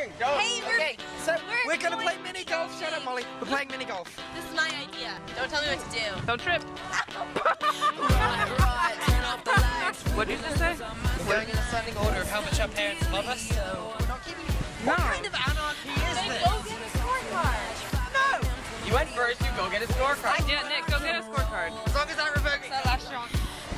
doing? Hey, Okay, so we're gonna play mini golf. Shut up, Molly. We're playing mini golf. This is my idea. Don't tell me what to do. Don't trip. What did you just say? We're going in ascending order of how much our parents love us. We're not keeping. No. What kind of anarchy is Then this? go get a scorecard. No! You went first, you go get a scorecard. Yeah, Nick, go get a scorecard. As long as I'm revoking that last shot.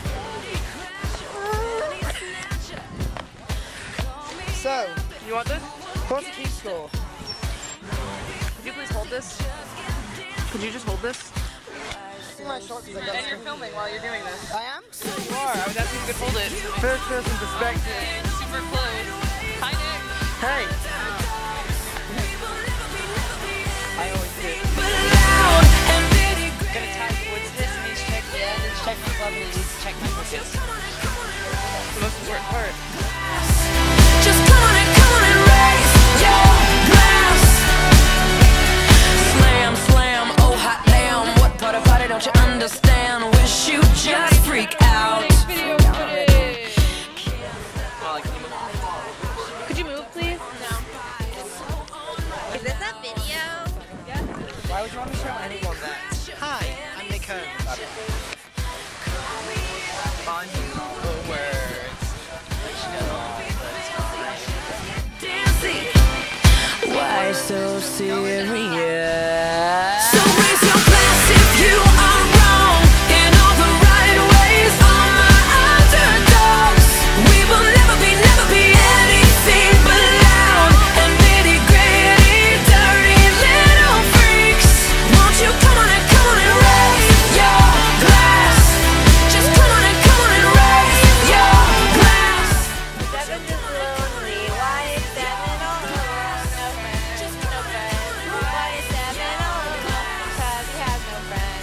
So, You want this? what's the key score? Could you please hold this? Could you just hold this? See my shot because I got And you're filming while you're doing this. I am? You are. I was asking if you could hold it. First person perspective. Okay, super close. Hi, Nick. Hey! I always do. I'm gonna tag Woods this and he's check the end, and check my club and he needs to check my wickets. That's the most important part. Just come on and raise your glass. Slam, slam, oh hot damn. What part of party don't you understand? Wish you just freak out. Video footage. Molly, can you move? Could you move, please? No. Is this a video? Yeah. Why would you want to show anyone that? Hi, I'm Nick Holmes. On the words. Why so serious? So raise your glass if you are wrong in all the right ways. All my underdogs, we will never be anything but loud and nitty gritty, dirty little freaks. Won't you come on and raise your glass? Just come on and raise your glass. Seven is lonely. Why is seven all alone? No friends. No friends. Why is seven all alone? Because he has no friends.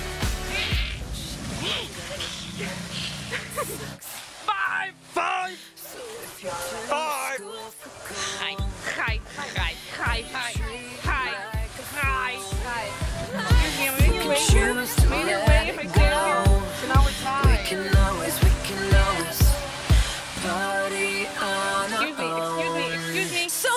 Five. Five! Five! Hi. Hi. Hi. Hi. Hi. Hi. Hi. Hi. Excuse me, I'm making your way here. Made your way if I stand here. So now we're tied. We can always party on Excuse me. Excuse me. Excuse me. So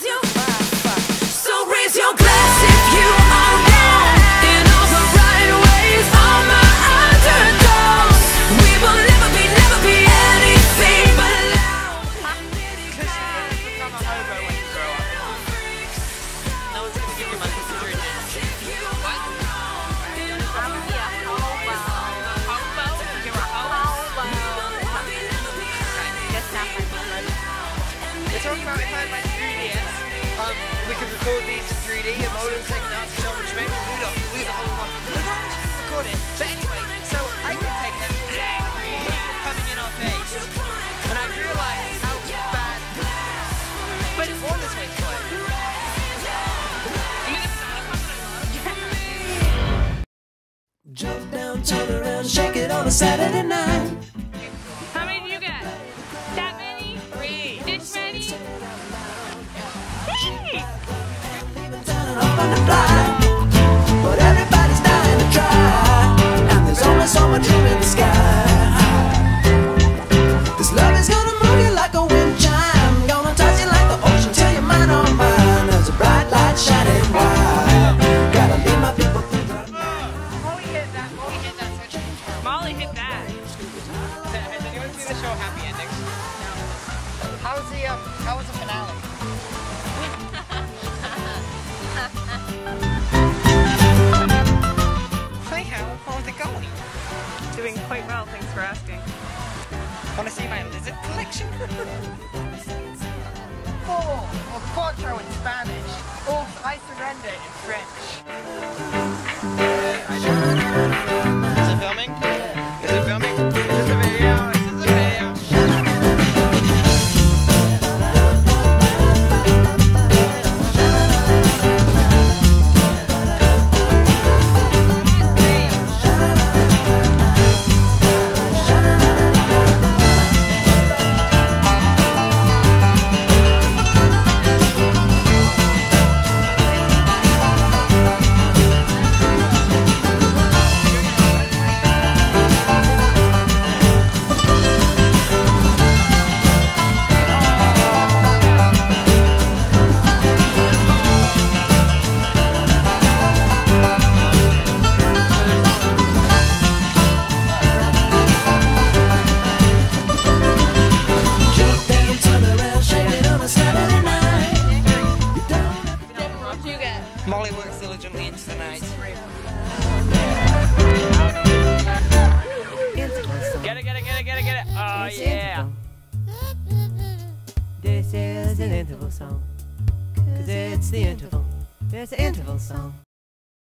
raise your glass if you are wrong in all the right ways. All my underdogs, we will never be anything but loud. Because you're going to become a hobo when you grow up. No one's going to give you money for your What? I'm a hobo. Hobo? You're a hobo? That's not my favorite. We're talking about if I had my 3DS, we could record these in 3D and modem taken out to show which maybe we don't do the whole one. We don't actually record it. But anyway, so I could take them coming in our face. And I realized how bad. But it's on this way to play. Jump down, turn around, shake it on a Saturday night. How many do you get? That many? 3. This many? Hey! Leaving town and up on the fly, but everybody's dying to try, and there's only so much room in the sky. This love is gonna move you like a wind chime, gonna touch you like the ocean till you're mine on mine. There's a bright light shining wide, gotta leave my people through the Molly hit that. Molly hit that switch. Molly hit that. Has anyone seen the show Happy Endings? How was the finale? Hi, how's it going? Doing quite well, thanks for asking. Want to see my lizard collection? Or quattro in Spanish. Or I surrender in French. Is it filming? Is it filming? Is this a video? Is this a video? do you get? Molly works diligently into the night. Get it. Oh, yeah. This is an interval song. 'Cause it's the interval. It's the interval song.